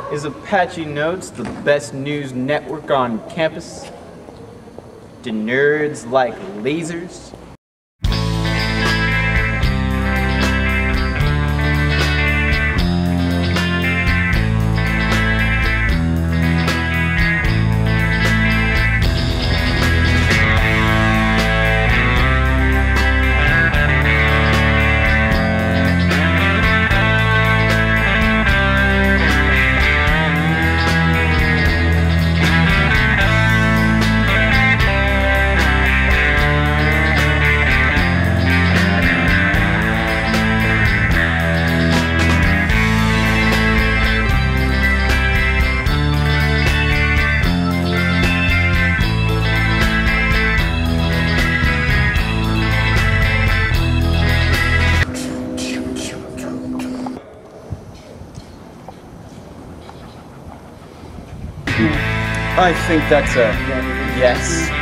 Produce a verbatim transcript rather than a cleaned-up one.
Is Apache Notes the best news network on campus? Do nerds like lasers? I think that's a yes.